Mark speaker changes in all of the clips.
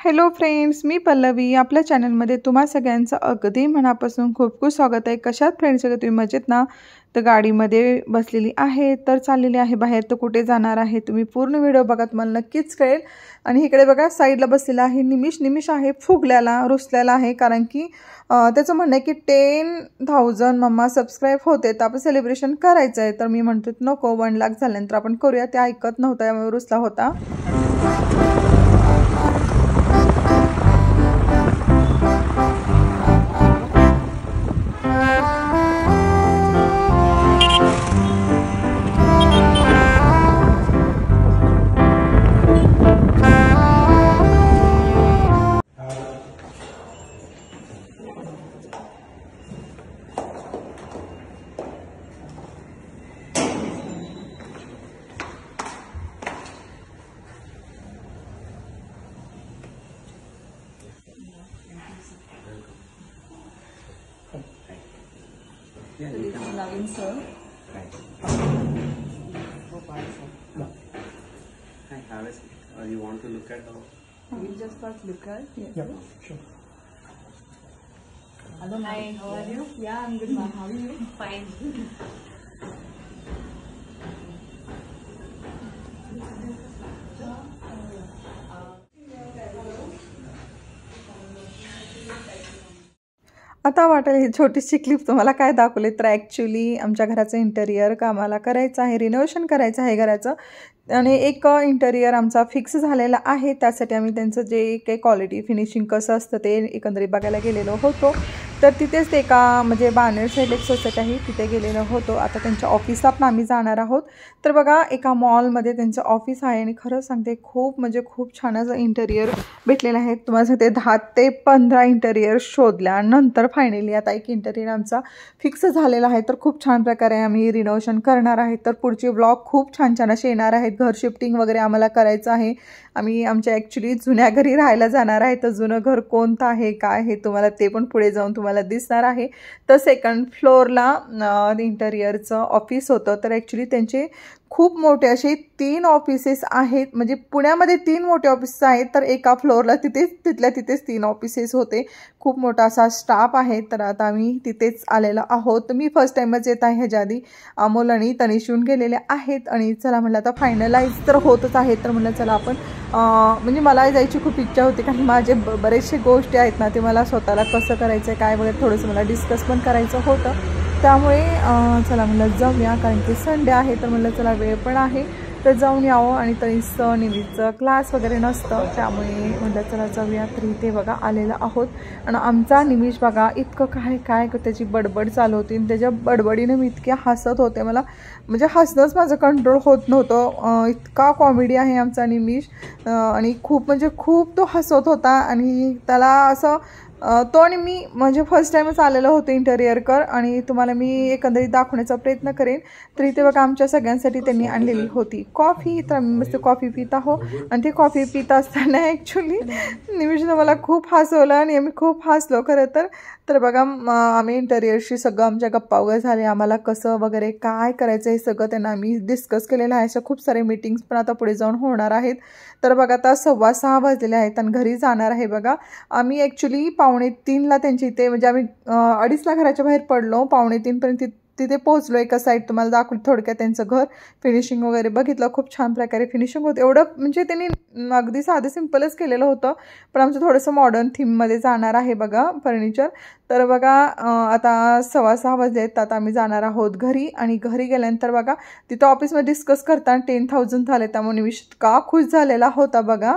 Speaker 1: Hello friends, मी पल्लवी आपल्या चॅनलमध्ये तुम्हा सगळ्यांचं अगदी मनापासून खूप खूप स्वागत आहे। कशात फ्रेंड्स सगळे तुम्ही मजेत ना? तर गाडीमध्ये बसलेली आहे, तर चाललेली आहे बाहेर। तर कुठे जाणार आहे तुम्ही पूर्ण व्हिडिओ बघा, तुम्हाला नक्कीच कळेल। आणि इकडे बघा साईडला बसलेला आहे निमिष आहे फुगल्याला रुसल्याला आहे, कारण की त्याचं म्हणणं आहे की 10,000 मम्मा सबस्क्राईब होते तर आपण सेलिब्रेशन करायचं आहे। तर मी म्हणतो नको, 1 लाख झाल्यानंतर आपण करूया। ते ऐकत नव्हता, त्यामुळे रुसला होता।
Speaker 2: Yeah, so this is Naveen sir.
Speaker 3: Hi.
Speaker 2: Gopal sir.
Speaker 3: Hi, have a seat. You want to look at the...
Speaker 2: We'll just first look at. Yes.
Speaker 3: Yeah, sure.
Speaker 2: Hello, hi. How are you? Yeah, I'm good, ma'am. How are you? Fine.
Speaker 1: आता वाटेल ही छोटीशी clip तुम्हाला काय दाखवली, तर actually आमच्या घराचं interior कामाला करायचं आहे, रिनोव्हेशन करायचं आहे घराचं। आणि एक इंटेरियर आमचा फिक्स झालेला आहे, त्यासाठी आम्ही त्यांचं जे काही क्वालिटी फिनिशिंग कसं असतं ते एकंदरीत बघायला गेलेलो होतो। तर तिथेच ते एका म्हणजे बाणेर साईड एक सोसायटी आहे, तिथे गेलेलो होतो। आता त्यांच्या ऑफिसला पण आम्ही जाणार आहोत। तर बघा एका मॉलमध्ये त्यांचं ऑफिस आहे आणि खरं सांगते खूप म्हणजे खूप छान असं इंटेरियर भेटलेलं आहे। तुम्हाला सांगते 10 ते 15 इंटेरियर शोधल्यानंतर फायनली आता एक इंटेरियर आमचा फिक्स झालेला आहे। तर खूप छान प्रकारे आम्ही रिनोव्हेशन करणार आहे। तर पुढचे ब्लॉग खूप छान छान असे येणार आहेत। घर शिफ्टिंग वगैरे आम्हाला करायचं आहे। आम्ही आमच्या ॲक्च्युली जुन्या घरी राहायला जाणार आहे। तर जुनं घर कोणतं आहे काय आहे तुम्हाला ते पण पुढे जाऊन तुम्हाला दिसणार आहे। तर सेकंड फ्लोअरला इंटेरियरचं ऑफिस होतं। तर ॲक्च्युली त्यांचे खूप मोठे असे 3 ऑफिसेस आहेत, म्हणजे पुण्यामध्ये 3 मोठे ऑफिसेस आहेत। तर एका फ्लोअरला तिथल्या तिथेच 3 ऑफिसेस होते। खूप मोठा असा स्टाफ आहे। तर आता आम्ही तिथेच आलेलो आहोत। मी फर्स्ट टाइमच येत आहे, ह्याच्या आधी अमोल आणि तनिष येऊन गेलेले आहेत। आणि चला म्हटलं आता फायनलाइज तर होतच आहे, तर म्हटलं चला आपण म्हणजे मला जायची खूप इच्छा होती, कारण माझे बरेचसे गोष्टी आहेत ना ते मला स्वतःला कसं करायचं आहे काय वगैरे थोडंसं मला डिस्कस पण करायचं होतं। त्यामुळे चला म्हटलं जाऊया, कारण की संडे आहे तर म्हटलं चला वेळ पण आहे तर जाऊन यावं। आणि तरीचं निवीचं क्लास वगैरे नसतं, त्यामुळे म्हटलं चला जाऊया। तर इथे बघा आलेलं आहोत आणि आमचा निमिष बघा इतकं काय त्याची बडबड चालू होती आणि त्याच्या बडबडीने मी इतके हसत होते, मला म्हणजे हसणंच माझं कंट्रोल होत नव्हतं। इतका कॉमेडी आहे आमचा निमिष आणि खूप म्हणजे खूप तो हसत होता। आणि त्याला असं तो आणि मी म्हणजे फर्स्ट टाइमच आलेलो होतो इंटेरियरकर, आणि तुम्हाला मी एकंदरीत दाखवण्याचा प्रयत्न करेन। तर इथे बघा आमच्या सगळ्यांसाठी त्यांनी आणलेली होती कॉफी, तर आम्ही मस्त कॉफी पित आहो। आणि ते कॉफी पित असताना ॲक्च्युली निमिषनं मला खूप हसवलं आणि आम्ही खूप हसलो खरं तर बघा आम्ही इंटेरियरशी सगळं आमच्या गप्पा वगैरे झाले, आम्हाला कसं वगैरे काय करायचं हे सगळं त्यांना आम्ही डिस्कस केलेलं आहे। अशा खूप सारे मीटिंग्स पण आता पुढे जाऊन होणार आहेत। तर बघा आता 6:15 वाजलेले आहेत आणि घरी जाणार आहे। बघा आम्ही ॲक्च्युली 2:45ला त्यांच्या इथे म्हणजे आम्ही 2:30ला घराच्या बाहेर पडलो, 2:45 पर्यंत तिथे पोहोचलो। एका साईड तुम्हाला दाखवली थोडक्यात त्यांचं घर, फिनिशिंग वगैरे बघितलं, खूप छान प्रकारे फिनिशिंग होतं। एवढं म्हणजे त्यांनी अगदी साधं सिम्पलच केलेलं होतं, पण आमचं थोडंसं मॉडर्न थीममध्ये जाणार आहे बघा फर्निचर। तर बघा आता 6:15 वाजलेत, आता आम्ही जाणार आहोत घरी। आणि घरी गेल्यानंतर बघा तिथं ऑफिसमध्ये डिस्कस करताना 10,000 झाले, त्यामुळे निमिष का खुश झालेला होता बघा।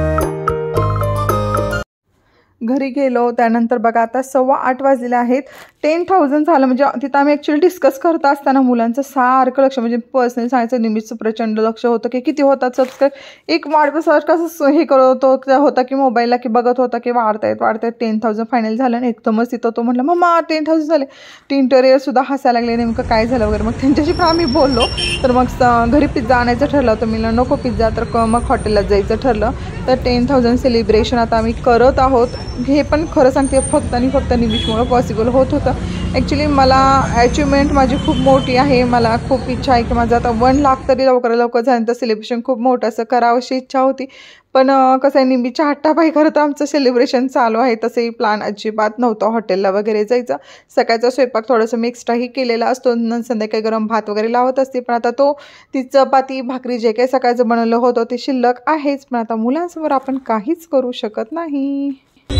Speaker 1: घरी गेलो त्यानंतर बघा आता 7:15 वाजलेले आहेत। 10,000 झालं. म्हणजे तिथं आम्ही ॲक्च्युली डिस्कस करत असताना मुलांचं सारखं लक्ष, म्हणजे पर्सनली सांगायचं निमिषचं प्रचंड लक्ष होतं की किती होतात सबस्क्राईब. एक वाढदिवसावर कसं हे करत होता की मोबाईलला की बघत होता की वाढतायत 10,000 फायनल झालं. आणि एकदमच तिथं तो म्हटलं मम्मा 10,000 झाले. इंटेरियरसुद्धा हसायला लागले, नेमकं काय झालं वगैरे. मग त्यांच्याशी पण आम्ही बोललो. तर मग घरी पिझ्झा आणायचं ठरलं होतं. मी नको पिझ्झा, तर मग हॉटेलला जायचं ठरलं. तर 10,000 सेलिब्रेशन आता आम्ही करत आहोत. हे पण खरं सांगते फक्त आणि फक्त निमिषमुळं पॉसिबल होत होतं. ॲक्च्युली मला अचिव्हमेंट माझी खूप मोठी आहे. मला खूप इच्छा आहे की माझं आता 1 लाख तरी लवकर झाल्यानंतर सेलिब्रेशन खूप मोठं असं करावं अशी इच्छा होती. पण कसं आहे, निमिषच्या हट्टापायी खरं तर आमचं सेलिब्रेशन चालू आहे. तसंही प्लॅन अजिबात नव्हतं हॉटेलला वगैरे जायचं. सकाळचा स्वयंपाक थोडंसं मी एक्स्ट्राही केलेला असतो. संध्याकाळी गरम भात वगैरे लावत असते. पण आता ती चपाती भाकरी जे काही सकाळचं बनवलं होतं ते शिल्लक आहेच. पण आता मुलांसमोर आपण काहीच करू शकत नाही.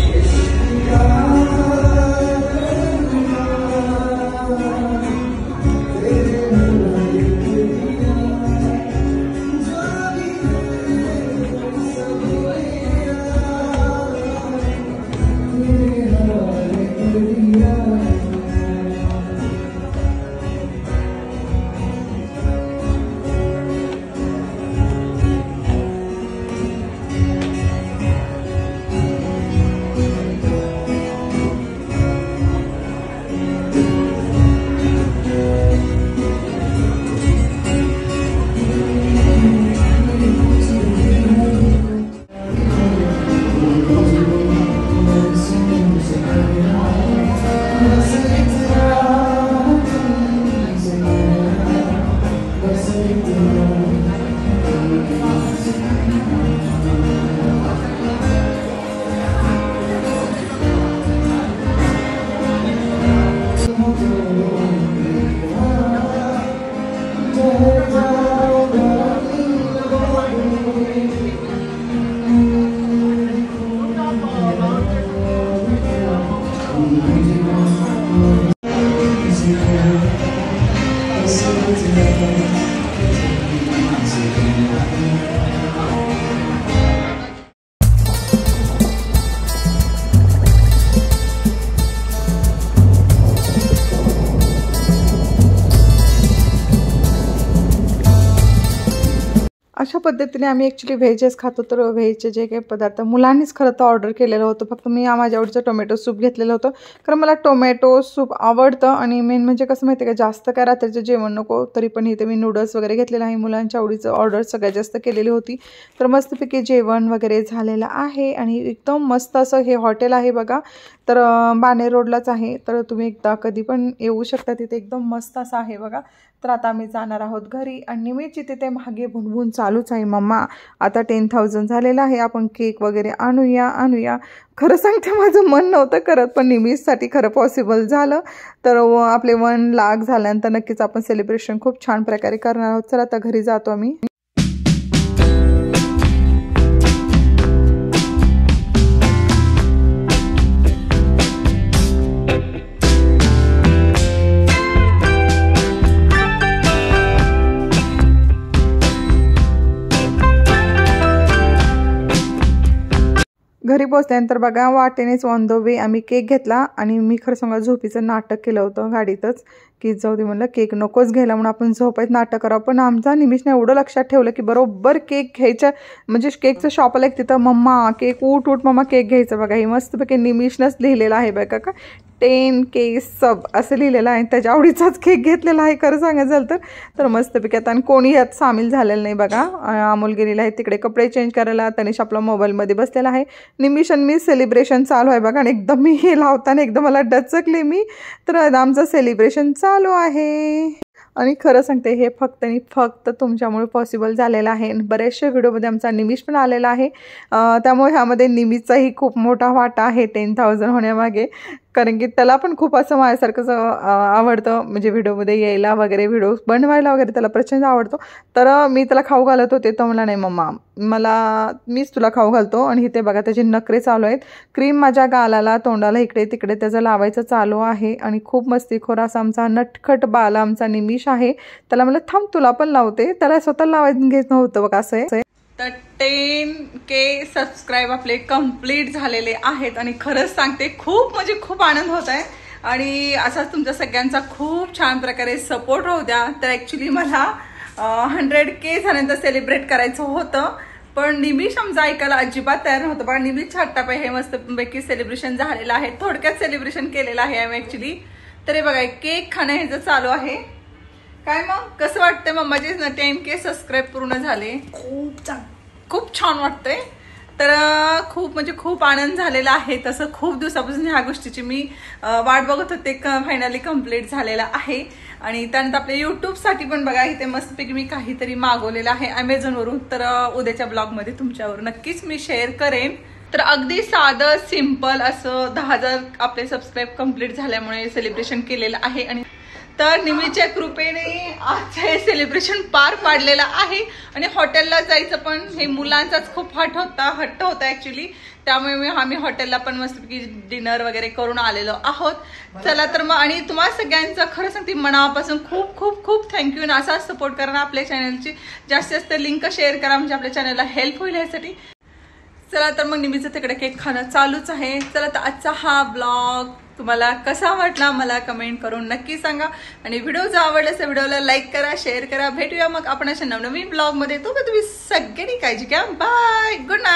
Speaker 1: अशा पद्धतीने आम्ही ॲक्च्युली व्हेजच खातो. तर व्हेजचे जे काही पदार्थ मुलांनीच खरं तर ऑर्डर केलेलं होतं. फक्त मी माझ्या आवडीचं टोमॅटो सूप घेतलेलं होतं, कारण मला टोमॅटो सूप आवडतं. आणि मेन म्हणजे कसं माहिती आहे का, जास्त काय रात्रीचं जेवण नको, तरी पण इथे मी नूडल्स वगैरे घेतलेलं आहे. मुलांच्या आवडीचं ऑर्डर सगळ्यात जास्त केलेली होती. तर मस्तपैकी जेवण वगैरे झालेलं आहे. आणि एकदम मस्त असं हे हॉटेल आहे बघा. तर बाणेर रोडलाच आहे. तर तुम्ही एकदा कधी पण येऊ शकता. तिथे एकदम मस्त असं आहे बघा. तर आता आम्ही जाणार आहोत घरी. आणि निमिषची तिथे मागे भुणभुण चालूच आहे, मम्मा आता 10,000 झालेलं आहे, आपण केक वगैरे आणूया. खरं सांगते माझं मन नव्हतं करत, पण निमिषसाठी खरं पॉसिबल झालं. तर आपले 1 लाख झाल्यानंतर नक्कीच आपण सेलिब्रेशन खूप छान प्रकारे करणार आहोत. चला आता घरी जातो आम्ही. घरी पोचल्यानंतर बघा वाटेनेच ऑन द वे आम्ही केक घेतला. आणि मी खरं सांगा झोपीचं नाटक केलं होतं गाडीतच, की जाऊ दे म्हणलं केक नकोच घ्यायला म्हणून आपण झोपायचं नाटक करावं. पण आमचा निमिषने एवढं लक्षात ठेवलं की बरोबर केक घ्यायच्या, म्हणजे केकचं शॉप आलं तिथं मम्मा केक उठ मम्मा केक घ्यायचं. बघा हे मस्तपैकी निमिषनंच लिहिलेलं आहे बघा का, 10K सब असं लिहिलेलं आहे. त्याच्या आवडीचाच केक घेतलेला आहे खरं सांगायचं झालं तर मस्तपैकी आता. आणि कोणी यात सामील झालेलं नाही बघा. अमोल गेलेला आहे तिकडे कपडे चेंज करायला, तनिष आपला मोबाईलमध्ये बसलेला आहे. निमिष आणि मी सेलिब्रेशन चालू आहे बघा. आणि एकदम मी हे लावताना एकदम मला डचकले मी. तर आमचं सेलिब्रेशन चालू आहे. आणि खरं सांगते हे फक्त आणि फक्त तुमच्यामुळे पॉसिबल झालेलं आहे. बऱ्याचशा व्हिडिओमध्ये आमचा निमिष पण आलेला आहे. त्यामुळे ह्यामध्ये निमिषचाही खूप मोठा वाटा आहे 10,000 होण्यामागे. कारण की त्याला पण खूप असं माझ्यासारखंच आवडतं, म्हणजे व्हिडिओमध्ये यायला वगैरे, व्हिडिओ बनवायला वगैरे त्याला प्रचंड आवडतो. तर मी त्याला खाऊ घालत होते, तर मला नाही मम्मा मीच तुला खाऊ घालतो. आणि इथे बघा त्याचे नखरे चालू आहेत. क्रीम माझ्या गालाला तोंडाला इकडे तिकडे त्याचं लावायचं चालू आहे. आणि खूप मस्तीखोर असा आमचा नटखट बाला आमचा निमिष आहे. त्याला म्हणलं थांब तुला पण लावते, त्याला स्वतः लावायचं घेत नव्हतं बघा असं आहे. तर 10K सबस्क्राईब आपले कंप्लीट झालेले आहेत. आणि खरंच सांगते खूप म्हणजे खूप आनंद होत आहे. आणि असाच तुमच्या सगळ्यांचा खूप छान प्रकारे सपोर्ट राहू द्या. तर ॲक्च्युली मला 100K झाल्यानंतर सेलिब्रेट करायचं होतं, पण निमिष आमचं ऐकायला अजिबात तयार नव्हतं. पण निमिष छाटापै हे मस्तपैकी सेलिब्रेशन झालेलं आहे, थोडक्यात सेलिब्रेशन केलेलं आहे आम्ही ॲक्च्युली. तर हे बघा केक खाणं हे जर चालू आहे. काय मग कसं वाटतंय? मम्माचे 10K सबस्क्राईब पूर्ण झाले, खूप छान वाटतंय. तर खूप म्हणजे खूप आनंद झालेला आहे. तसं खूप दिवसापासून ह्या गोष्टीची मी वाट बघत होते. फायनली कम्प्लीट झालेला आहे. आणि त्यानंतर आपल्या यूट्यूबसाठी पण बघा इथे मस्तपैकी मी काहीतरी मागवलेलं आहे अमेझॉनवरून. तर उद्याच्या ब्लॉगमध्ये तुमच्यावर नक्कीच मी शेअर करेन. तर अगदी साधं सिम्पल असं 10,000 आपले सबस्क्राईब कम्प्लीट झाल्यामुळे सेलिब्रेशन केलेलं आहे. आणि तर निमीच्या कृपेने आजचं हे सेलिब्रेशन पार पाडलेलं आहे. आणि हॉटेलला जायचं पण हे मुलांचाच खूप हट्ट होता ऍक्च्युली. त्यामुळे आम्ही हॉटेलला पण मस्तपैकी डिनर वगैरे करून आलेलो आहोत. चला तर मग, आणि तुम्हाला सगळ्यांचं खरं सांगते मनापासून खूप खूप खूप थँक्यू. आणि असाच सपोर्ट करा ना. आपल्या चॅनलची जास्तीत जास्त लिंक शेअर करा, म्हणजे आपल्या चॅनलला हेल्प होईल यासाठी. चला तर मग निमीचं तिकडे केक खाणं चालूच आहे. चला तर आजचा हा ब्लॉग तुम्हाला कसा वाटला मला कमेंट करून नक्की सांगा. आणि व्हिडिओ जर आवडला तर व्हिडिओला लाईक करा, शेअर करा. भेटूया मग आपण अशा नवनवीन ब्लॉगमध्ये. तो तुम्ही सगळ्यांनी काळजी घ्या. Bye, good night.